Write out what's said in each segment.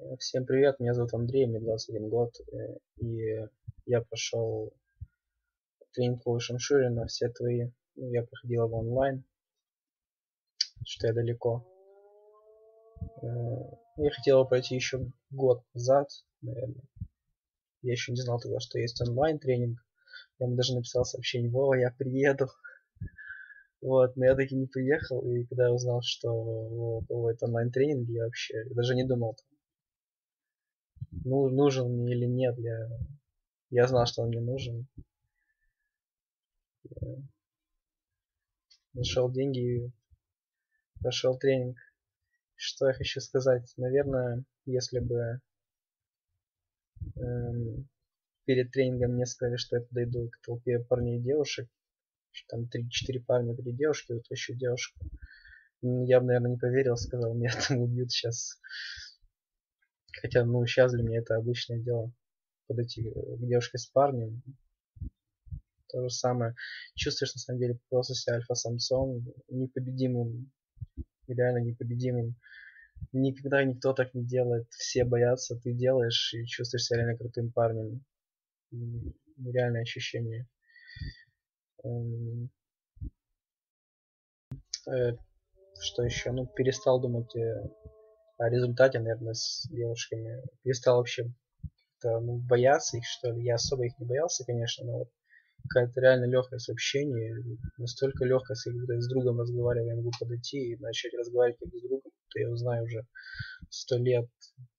Всем привет, меня зовут Андрей, мне 21 год, и я прошел тренинг по Шамшуре на все твои. Я проходил его онлайн, что я далеко. Я хотел его пройти еще год назад, наверное. Я еще не знал тогда, что есть онлайн тренинг. Я ему даже написал сообщение: Вова, я приеду. Вот, но я таки не приехал, и когда я узнал, что это онлайн тренинг, я вообще даже не думал, нужен мне или нет. Я знал, что он мне нужен. Нашел деньги и прошел тренинг. Что я хочу сказать? Наверное, если бы перед тренингом мне сказали, что я подойду к толпе парней и девушек, там 3-4 парня, 3 девушки, вот еще девушка, я бы, наверное, не поверил, сказал, меня там убьют сейчас. Хотя, сейчас для меня это обычное дело, подойти к девушке с парнем. То же самое. Чувствуешь, на самом деле, просто себя альфа-самцом, непобедимым, реально непобедимым. Никогда никто так не делает. Все боятся, ты делаешь и чувствуешь себя реально крутым парнем. Нереальное ощущение. Что еще? Перестал думать о результате, наверное, с девушками. Перестал вообще бояться их, что ли. Я особо их не боялся, конечно, но вот какая-то реально легкость в общении. Настолько легкость, как будто я с другом разговариваю. Я могу подойти и начать разговаривать как с другом. То я его знаю уже 100 лет.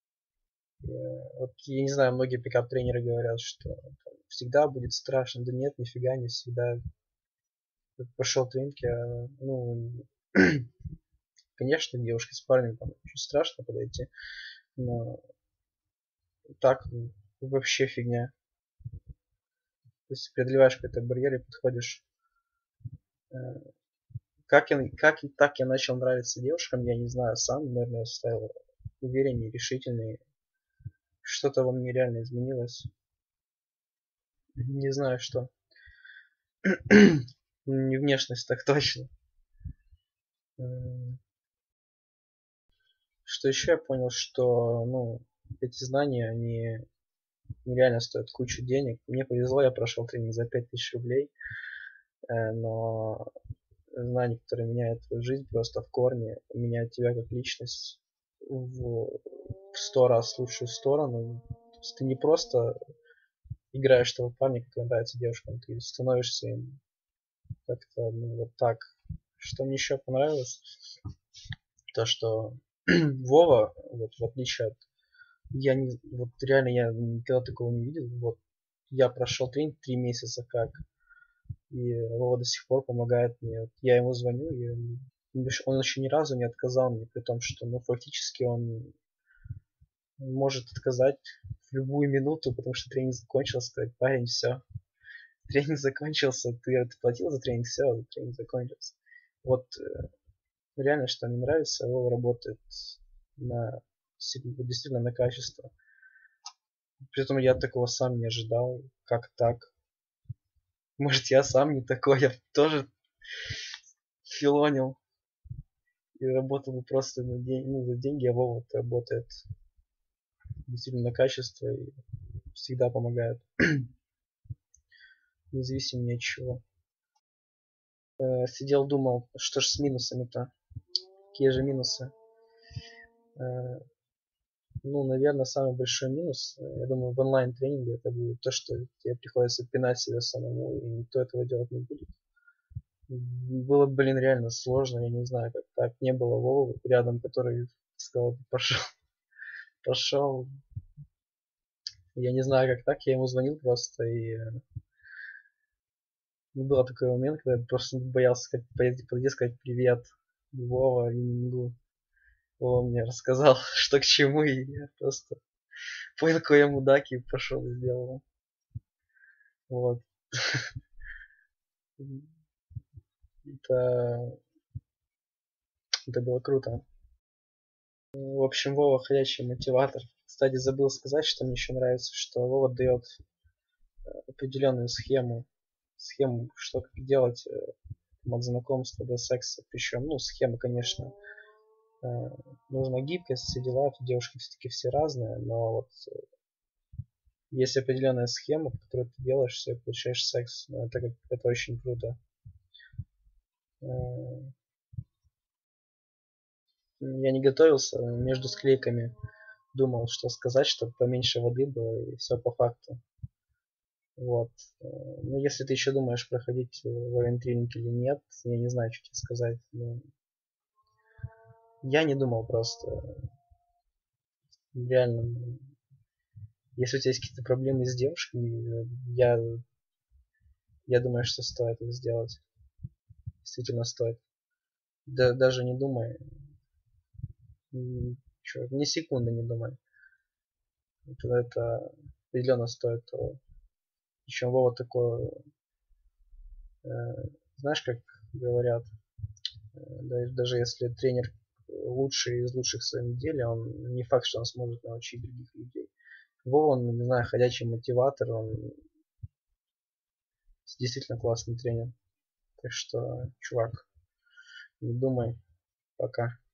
Я не знаю, многие пикап-тренеры говорят, что всегда будет страшно. Да нет, нифига не всегда. Пошел тренинг, конечно, девушке с парнем там очень страшно подойти, но так вообще фигня. То есть преодолеваешь какой-то барьер и подходишь. Как я начал нравиться девушкам, я не знаю сам, наверное, стал увереннее, решительнее. Что-то во мне реально изменилось. Не знаю что. Не внешность, так точно. Что еще я понял, что эти знания, они нереально стоят кучу денег. Мне повезло, я прошел тренинг за 5000 рублей, но знания, которые меняют твою жизнь просто в корне, меняют тебя как личность в 100 раз лучшую сторону. То есть ты не просто играешь того парня, который нравится девушкам, ты становишься им как-то вот так. Что мне еще понравилось, то что Вова, вот в отличие от реально я никогда такого не видел. Вот я прошел тренинг 3 месяца как, и Вова до сих пор помогает мне. Вот я ему звоню, и он еще ни разу не отказал мне, при том, что фактически он может отказать в любую минуту, потому что тренинг закончился, сказать: парень, все, тренинг закончился, ты платил за тренинг, все, тренинг закончился. Вот реально, что мне нравится, Вова работает действительно на качество. При этом я такого сам не ожидал. Как так? Может, я сам не такой, я тоже филонил и работал бы просто за деньги, а Вова работает действительно на качество и всегда помогает. Независимо ни от чего. Сидел, думал, что ж с минусами-то? Какие же минусы? Наверное, самый большой минус, я думаю, в онлайн-тренинге это будет то, что тебе приходится пинать себя самому, и никто этого делать не будет. Было, реально сложно, я не знаю, как так. Не было Вовы рядом, который сказал: пошел. Я не знаю, как так. Я ему звонил просто, и был такой момент, когда я просто боялся подойти сказать: привет, Вова, и не могу. Вова мне рассказал, что к чему, и я просто понял, какой я мудак, и пошел и сделал. Вот. Это было круто. В общем, Вова ходячий мотиватор. Кстати, забыл сказать, что мне еще нравится, что Вова дает определенную схему, что как делать от знакомства до секса. Причем, схема, конечно, нужна гибкость, все дела, девушки все-таки все разные, но вот есть определенная схема, по которой ты делаешь все, получаешь секс. Это очень круто. Я не готовился между склейками, думал, что сказать, чтобы поменьше воды было, и все по факту. Вот. Ну, если ты еще думаешь, проходить воентренинг или нет, я не знаю, что тебе сказать. Я не думал просто. Реально, если у тебя есть какие-то проблемы с девушками, я думаю, что стоит это сделать. Действительно стоит. Да, даже не думай. Ни секунды не думай. Это определенно стоит того. Еще Вова такое, знаешь, как говорят, даже если тренер лучший из лучших в своем деле, он не факт, что он сможет научить других людей. Вова, он, не знаю, ходячий мотиватор, он действительно классный тренер. Так что, чувак, не думай, пока.